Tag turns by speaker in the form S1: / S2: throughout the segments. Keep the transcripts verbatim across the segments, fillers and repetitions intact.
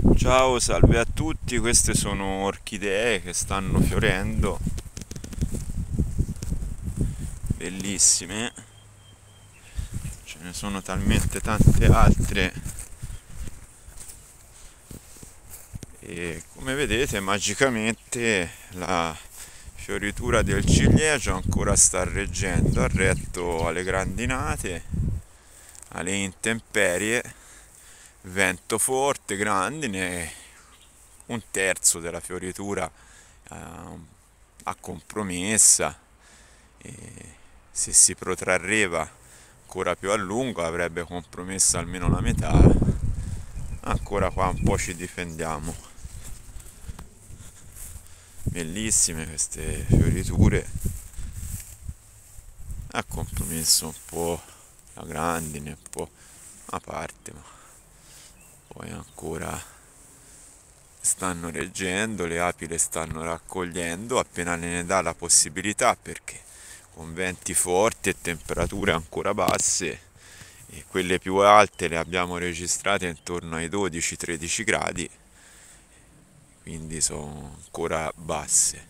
S1: Ciao, salve a tutti, queste sono orchidee che stanno fiorendo, bellissime, ce ne sono talmente tante altre e come vedete magicamente la fioritura del ciliegio ancora sta reggendo, ha retto alle grandinate, alle intemperie, vento forte, grandine, un terzo della fioritura eh, a compromessa e se si protrarreva ancora più a lungo avrebbe compromesso almeno la metà. Ancora qua un po' ci difendiamo. Bellissime queste fioriture, ha compromesso un po' la grandine, un po' a parte, ma poi ancora stanno reggendo, le api le stanno raccogliendo appena ne dà la possibilità, perché con venti forti e temperature ancora basse, e quelle più alte le abbiamo registrate intorno ai dodici tredici gradi, quindi sono ancora basse.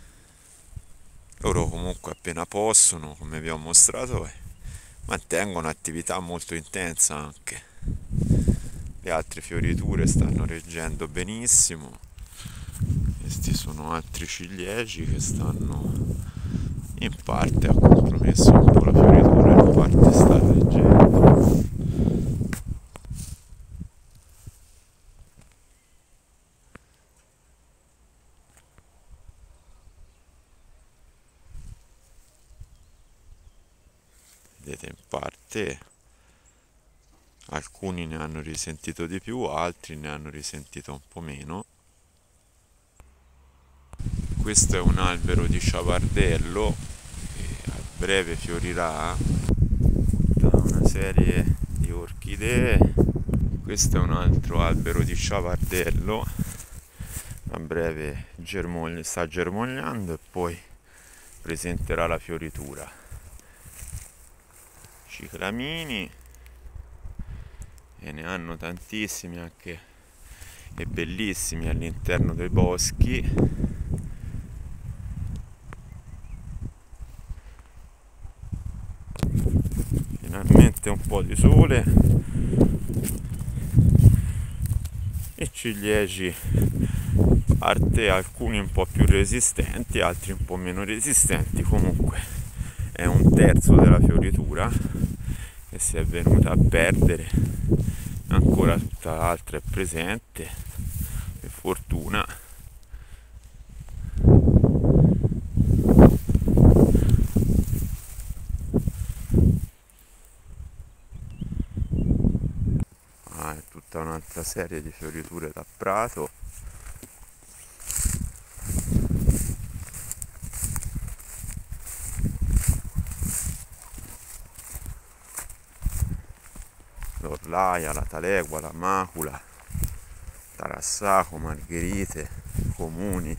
S1: Loro comunque appena possono, come vi ho mostrato, mantengono attività molto intensa anche. Le altre fioriture stanno reggendo benissimo. Questi sono altri ciliegi che stanno in parte ha compromesso un po' la fioritura, in parte sta reggendo. Vedete, in parte alcuni ne hanno risentito di più, altri ne hanno risentito un po' meno. Questo è un albero di ciavardello che a breve fiorirà, tutta una serie di orchidee. Questo è un altro albero di ciavardello, a breve germogli- sta germogliando e poi presenterà la fioritura. Ciclamini, e ne hanno tantissimi anche e bellissimi all'interno dei boschi. Finalmente un po' di sole e ciliegi, parte alcuni un po' più resistenti, altri un po' meno resistenti. Comunque è un terzo della fioritura che si è venuta a perdere, ancora tutta l'altra è presente, per fortuna. Ah, è tutta un'altra serie di fioriture da prato. L'orlaia, la talegua, la macula, tarassaco, margherite, comuni,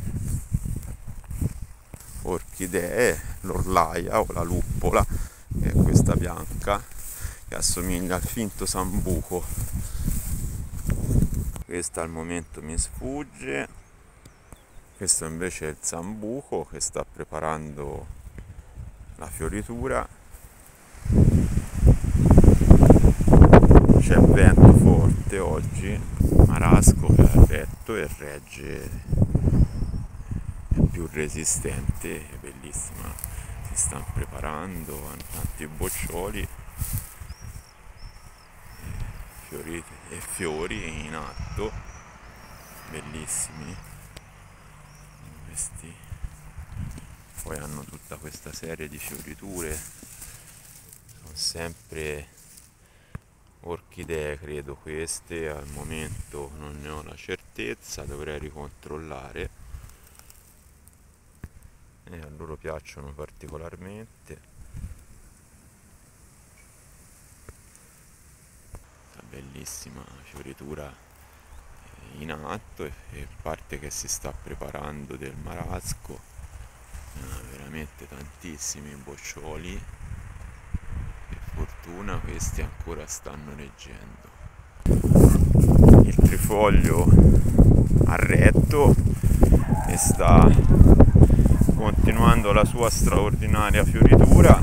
S1: orchidee, l'orlaia o la luppola, che è questa bianca che assomiglia al finto sambuco. Questa al momento mi sfugge. Questo invece è il sambuco che sta preparando la fioritura. C'è vento forte oggi, marasco che ha retto e regge, è più resistente, è bellissima. Si stanno preparando, hanno tanti boccioli, fiori e fiori in atto, bellissimi questi. Poi hanno tutta questa serie di fioriture, sono sempre orchidee, credo queste, al momento non ne ho la certezza, dovrei ricontrollare, e a loro piacciono particolarmente. La bellissima fioritura in atto e parte che si sta preparando del marasco, ah, veramente tantissimi boccioli, per fortuna questi ancora stanno reggendo. il trifoglio ha retto e sta continuando la sua straordinaria fioritura.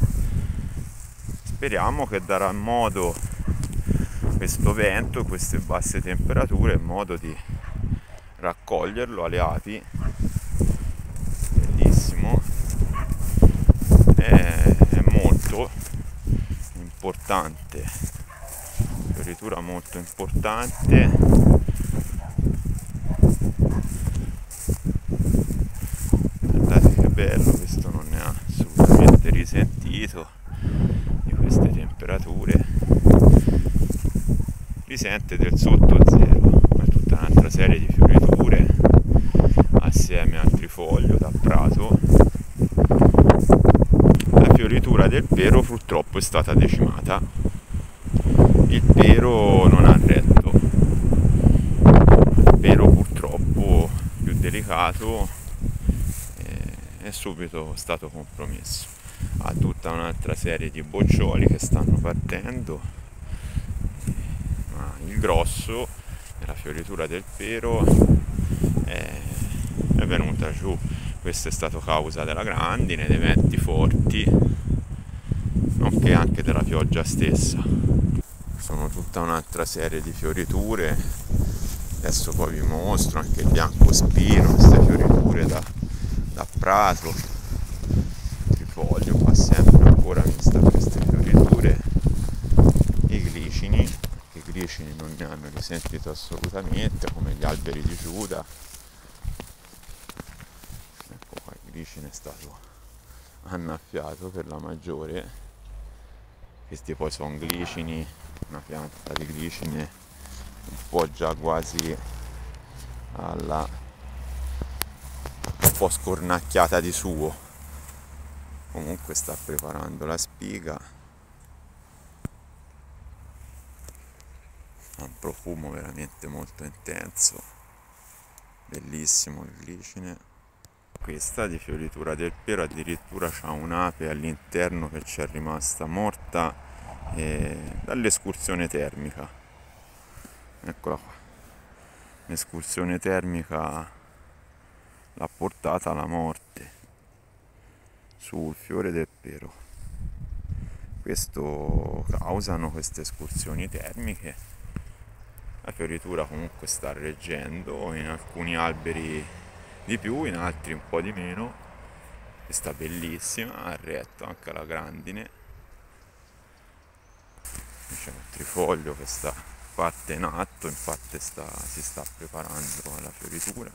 S1: Speriamo che darà modo questo vento e queste basse temperature in modo di raccoglierlo alle api. Bellissimo, è, è molto importante, fioritura molto importante. Guardate che bello, questo non ne ha assolutamente risentito di queste temperature, risente del sotto zero, ma tutta un'altra serie di fioriture assieme al trifoglio da prato. La fioritura del pero purtroppo è stata decimata, il pero non ha retto, il pero purtroppo più delicato è subito stato compromesso. Ha tutta un'altra serie di boccioli che stanno partendo, ma il grosso della fioritura del pero è, è venuta giù. Questo è stato causa della grandine, dei venti forti, nonché anche della pioggia stessa. Sono tutta un'altra serie di fioriture, adesso poi vi mostro anche il biancospino, queste fioriture da, da prato, il trifoglio qua sempre ancora vista queste fioriture, i glicini, i glicini non ne hanno risentito assolutamente, come gli alberi di Giuda. Ecco qua, il glicine è stato annaffiato per la maggiore. Questi poi sono glicini, una pianta di glicine un po' già quasi alla un po' scornacchiata di suo. Comunque sta preparando la spiga, ha un profumo veramente molto intenso, bellissimo il glicine. Questa di fioritura del pero addirittura c'ha un'ape all'interno che ci è rimasta morta eh, dall'escursione termica. Eccola qua, l'escursione termica l'ha portata alla morte sul fiore del pero. Questo causano queste escursioni termiche. La fioritura comunque sta reggendo, in alcuni alberi di più, in altri un po' di meno. Questa bellissima, ha retto anche la grandine. C'è un trifoglio che sta parte in atto, infatti sta, si sta preparando alla fioritura.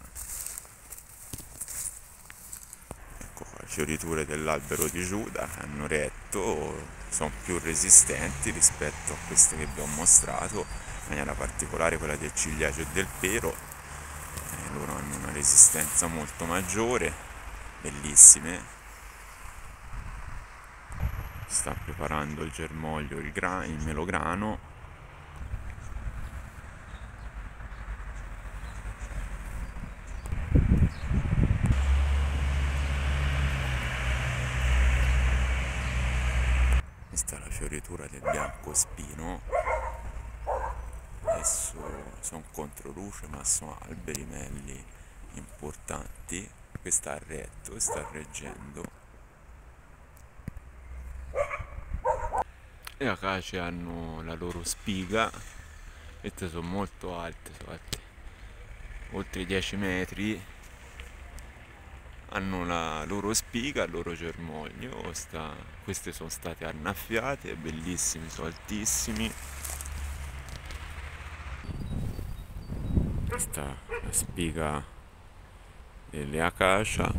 S1: Ecco qua, le fioriture dell'albero di Giuda che hanno retto, sono più resistenti rispetto a queste che vi ho mostrato, in maniera particolare quella del ciliegio e del pero. Eh, loro hanno una resistenza molto maggiore, bellissime. Sta preparando il germoglio, il, gra- il melograno. Questa è la fioritura del biancospino. Adesso sono controluce, ma sono alberi melli importanti. Questa ha retto e sta reggendo. Le acacie hanno la loro spiga, queste sono molto alte, sono alte oltre i dieci metri, hanno la loro spiga, il loro germoglio. Sta, queste sono state annaffiate, bellissimi, sono altissimi. Questa è la spiga delle acacia.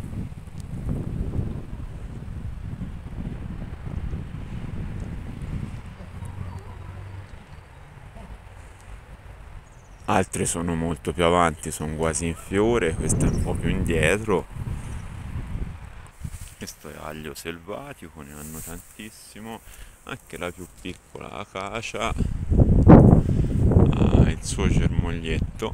S1: Altre sono molto più avanti, sono quasi in fiore, questa è un po' più indietro. Questo è aglio selvatico, ne hanno tantissimo. Anche la più piccola acacia ha il suo germoglietto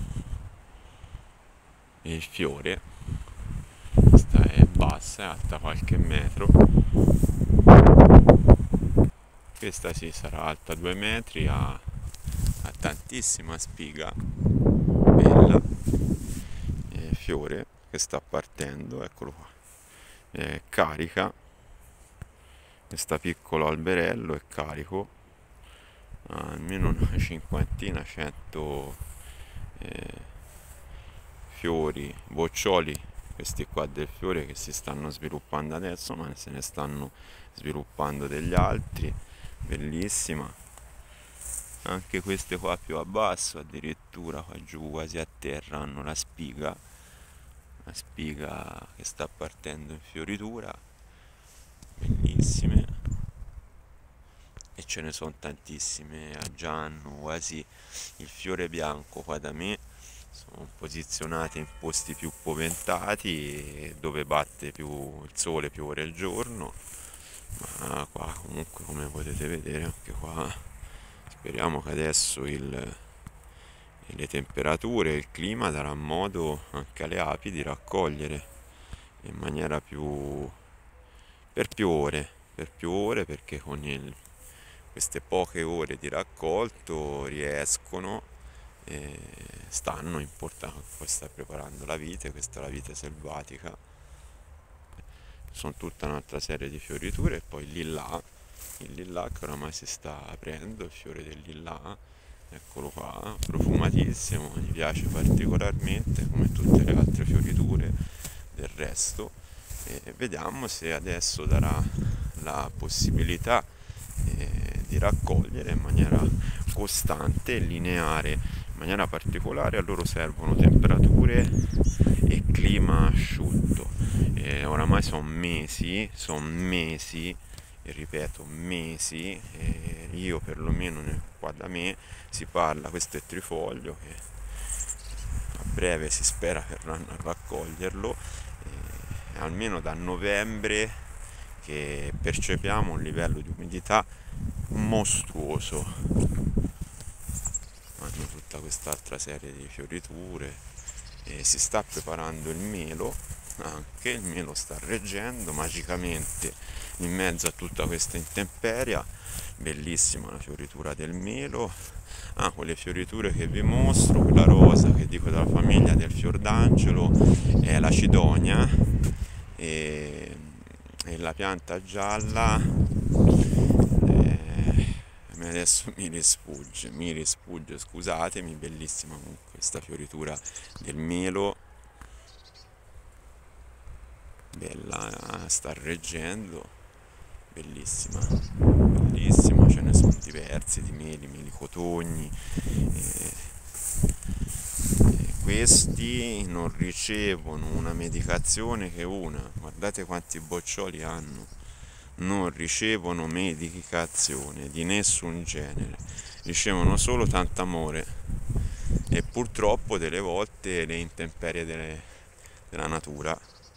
S1: e il fiore. Questa è bassa, è alta qualche metro. Questa sì, sarà alta due metri, ha, ha tantissima spiga, bella, e fiore che sta partendo, eccolo qua, è carica, questo piccolo alberello è carico, almeno una cinquantina, cento eh, fiori, boccioli, questi qua del fiore che si stanno sviluppando adesso, ma se ne stanno sviluppando degli altri, bellissima. Anche queste qua più a basso, addirittura qua giù quasi a terra, hanno la spiga, la spiga che sta partendo in fioritura, bellissime. E ce ne sono tantissime, già hanno quasi il fiore bianco qua da me, sono posizionate in posti più poventati dove batte più il sole più ore al giorno, ma qua comunque come potete vedere anche qua speriamo che adesso il, le temperature, il clima darà modo anche alle api di raccogliere in maniera più per più ore, per più ore perché con il, queste poche ore di raccolto riescono e stanno in porta, poi sta preparando la vite, questa è la vite selvatica, sono tutta un'altra serie di fioriture e poi lì là, il lillà che oramai si sta aprendo, il fiore del lillà, eccolo qua, profumatissimo, mi piace particolarmente come tutte le altre fioriture del resto, e vediamo se adesso darà la possibilità eh, di raccogliere in maniera costante e lineare, in maniera particolare. A loro servono temperature e clima asciutto, e oramai sono mesi, sono mesi, e ripeto mesi, e io perlomeno qua da me si parla, questo è trifoglio che a breve si spera verranno a raccoglierlo, e almeno da novembre che percepiamo un livello di umidità mostruoso. Hanno tutta quest'altra serie di fioriture e si sta preparando il melo, anche il melo sta reggendo magicamente in mezzo a tutta questa intemperia. Bellissima la fioritura del melo. Ah, quelle fioriture che vi mostro, quella rosa che dico della famiglia del fior d'angelo è la cidonia, e, e la pianta gialla eh, adesso mi risfugge, mi risfugge, scusatemi, bellissima comunque questa fioritura del melo, bella, sta reggendo, bellissima, bellissima, ce ne sono diversi di meli, meli cotogni, eh, eh, questi non ricevono una medicazione che una, guardate quanti boccioli hanno, non ricevono medicazione di nessun genere, ricevono solo tanto amore e purtroppo delle volte le intemperie delle, della natura,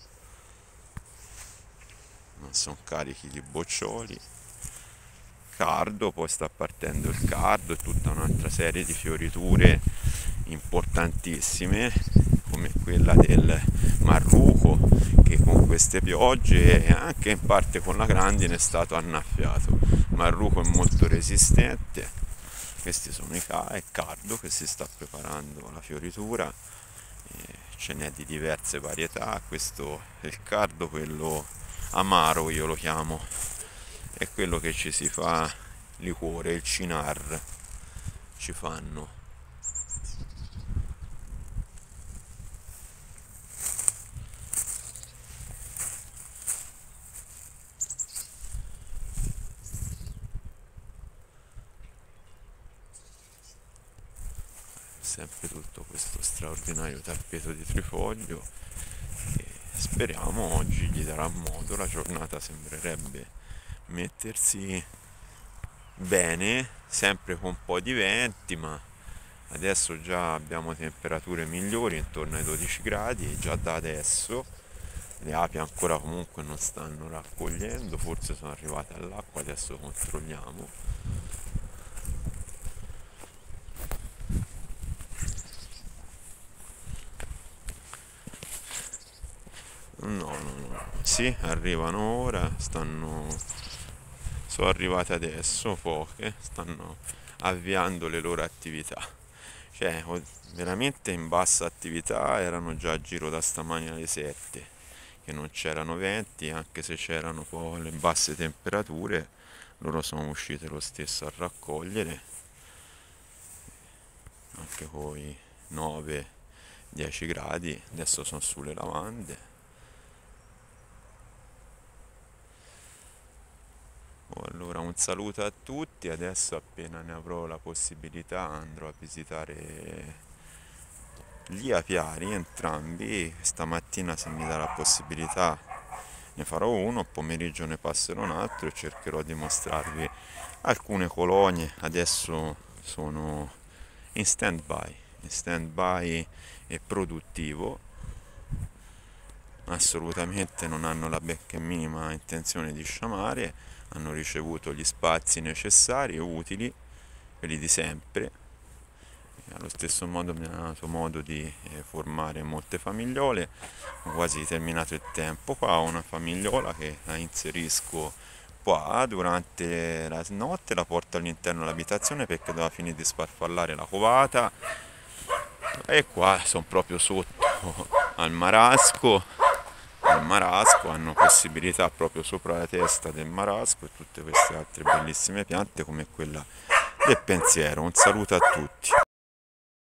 S1: sono carichi di boccioli, cardo, poi sta partendo il cardo e tutta un'altra serie di fioriture importantissime come quella del marruco che con queste piogge e anche in parte con la grandine è stato annaffiato. Marruco è molto resistente, questi sono i ca- è cardo che si sta preparando la fioritura, e ce n'è di diverse varietà, questo è il cardo, quello amaro io lo chiamo, è quello che ci si fa liquore, il cinar ci fanno. Sempre tutto questo straordinario tappeto di trifoglio e speriamo oggi gli darà modo, la giornata sembrerebbe mettersi bene, sempre con un po' di venti, ma adesso già abbiamo temperature migliori intorno ai dodici gradi e già da adesso le api ancora comunque non stanno raccogliendo, forse sono arrivate all'acqua, adesso controlliamo. No, no, no, sì, arrivano ora, stanno, sono arrivate adesso, poche, stanno avviando le loro attività. Cioè, veramente in bassa attività, erano già a giro da stamani alle sette, che non c'erano venti, anche se c'erano poi le basse temperature, loro sono uscite lo stesso a raccogliere, anche con i nove dieci gradi, adesso sono sulle lavande. Oh, allora un saluto a tutti, adesso appena ne avrò la possibilità andrò a visitare gli apiari entrambi, stamattina se mi dà la possibilità ne farò uno, pomeriggio ne passerò un altro e cercherò di mostrarvi alcune colonie. Adesso sono in stand by, in stand by e produttivo, assolutamente non hanno la benché minima intenzione di sciamare, hanno ricevuto gli spazi necessari e utili, quelli di sempre. Allo stesso modo mi hanno dato modo di eh, formare molte famigliole. Ho quasi terminato il tempo. Qua ho una famigliola che la inserisco qua durante la notte, la porto all'interno dell'abitazione perché doveva finire di sfarfallare la covata, e qua sono proprio sotto al marasco. Al marasco hanno possibilità proprio sopra la testa del marasco e tutte queste altre bellissime piante come quella del pensiero. Un saluto a tutti.